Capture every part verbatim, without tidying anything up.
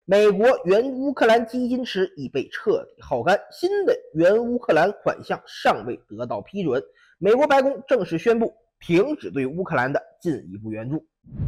美国援乌克兰基金池已被彻底耗干，新的援乌克兰款项尚未得到批准。美国白宫正式宣布停止对乌克兰的进一步援助。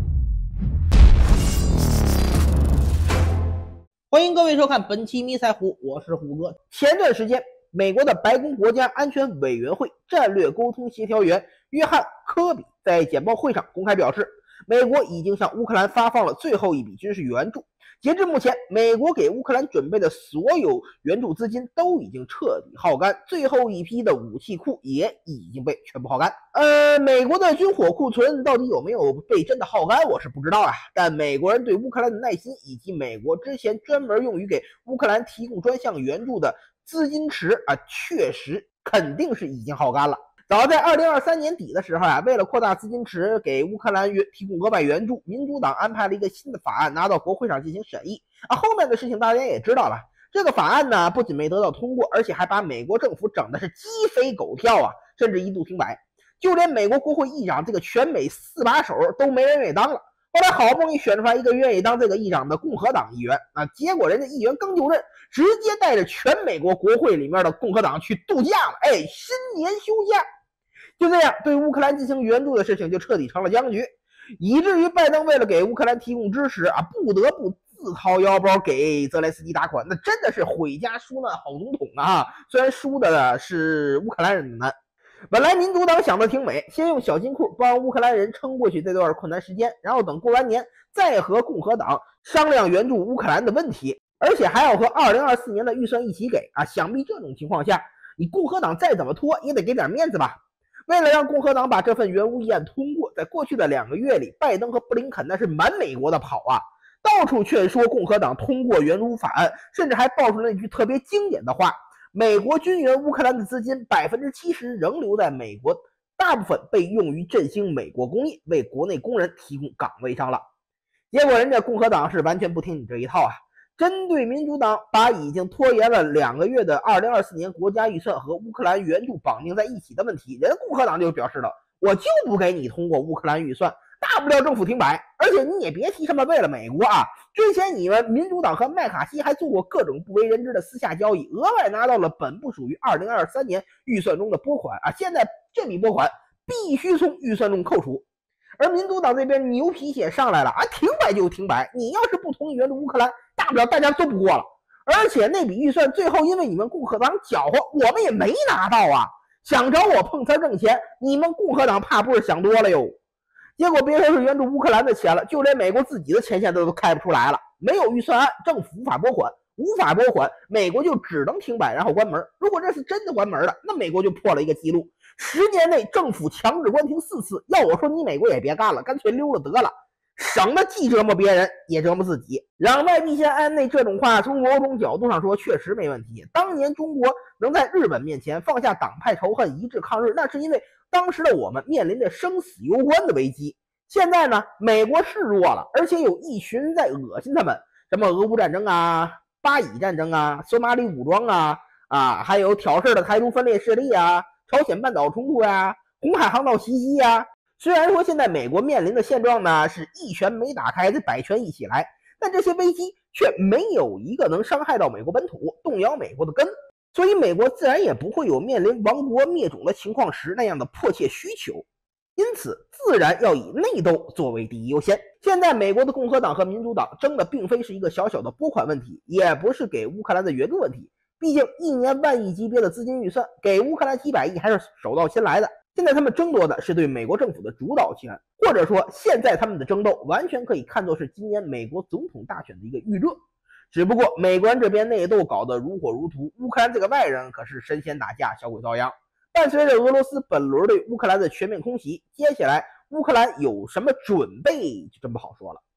欢迎各位收看本期迷彩虎，我是虎哥。前段时间，美国的白宫国家安全委员会战略沟通协调员约翰·科比在简报会上公开表示，美国已经向乌克兰发放了最后一笔军事援助。截至目前，美国给乌克兰准备的所有援助资金都已经彻底耗干，最后一批的武器库也已经被全部耗干。呃，美国的军火库存到底有没有被真的耗干，我是不知道啊。但美国人对乌克兰的耐心，以及美国之前专门用于给乌克兰提供专项援助的资金池啊，确实肯定是已经耗干了。早在二零二三年底的时候啊，为了扩大资金池给乌克兰提供额外援助，民主党安排了一个新的法案拿到国会上进行审议啊。后面的事情大家也知道了，这个法案呢不仅没得到通过，而且还把美国政府整的是鸡飞狗跳啊，甚至一度停摆。就连美国国会议长这个全美四把手都没人愿意当了。后来好不容易选出来一个愿意当这个议长的共和党议员啊，结果人家议员刚就任，直接带着全美国国会里面的共和党去度假了，哎，新年休假。就这样，对乌克兰进行援助的事情就彻底成了僵局，以至于拜登为了给乌克兰提供支持啊，不得不自掏腰包给泽连斯基打款，那真的是毁家纾难好总统啊！虽然输的是乌克兰人的难。本来民主党想的挺美，先用小金库帮乌克兰人撑过去这段困难时间，然后等过完年再和共和党商量援助乌克兰的问题，而且还要和二零二四年的预算一起给啊！想必这种情况下，你共和党再怎么拖也得给点面子吧。为了让共和党把这份援乌议案通过，在过去的两个月里，拜登和布林肯那是满美国的跑啊，到处劝说共和党通过援乌法案，甚至还爆出了一句特别经典的话：美国军援乌克兰的资金百分之七十仍留在美国，大部分被用于振兴美国工业，为国内工人提供岗位上了。结果人家共和党是完全不听你这一套啊！针对民主党把已经拖延了两个月的二零二四年国家预算和乌克兰援助绑定在一起的问题，人共和党就表示了，我就不给你通过乌克兰预算，大不了政府停摆，而且你也别提什么为了美国啊，之前你们民主党和麦卡锡还做过各种不为人知的私下交易，额外拿到了本不属于二零二三年预算中的拨款啊，现在这笔拨款必须从预算中扣除。而民主党这边牛皮癣上来了啊，停摆就停摆，你要是不同意援助乌克兰，大不了大家都不过了。而且那笔预算最后因为你们共和党搅和，我们也没拿到啊。想找我碰瓷挣钱，你们共和党怕不是想多了哟。结果别说是援助乌克兰的钱了，就连美国自己的钱现在都开不出来了，没有预算案，政府无法拨款，无法拨款，美国就只能停摆然后关门。如果这是真的关门了，那美国就破了一个记录。十年内政府强制关停四次，要我说你美国也别干了，干脆溜了得了，省得既折磨别人也折磨自己。攘外必先安内这种话，从某种角度上说确实没问题。当年中国能在日本面前放下党派仇恨，一致抗日，那是因为当时的我们面临着生死攸关的危机。现在呢，美国是弱了，而且有一群人在恶心他们，什么俄乌战争啊、巴以战争啊、索马里武装啊啊，还有挑事的台独分裂势力啊、朝鲜半岛冲突呀、红海航道袭击呀。虽然说现在美国面临的现状呢是一拳没打开，这百拳一起来，但这些危机却没有一个能伤害到美国本土，动摇美国的根，所以美国自然也不会有面临亡国灭种的情况时那样的迫切需求，因此自然要以内斗作为第一优先。现在美国的共和党和民主党争的并非是一个小小的拨款问题，也不是给乌克兰的援助问题，毕竟一年万亿级别的资金预算给乌克兰几百亿还是手到擒来的。现在他们争夺的是对美国政府的主导权，或者说现在他们的争斗完全可以看作是今年美国总统大选的一个预热。只不过美国人这边内斗搞得如火如荼，乌克兰这个外人可是神仙打架小鬼遭殃。伴随着俄罗斯本轮对乌克兰的全面空袭，接下来乌克兰有什么准备就真不好说了。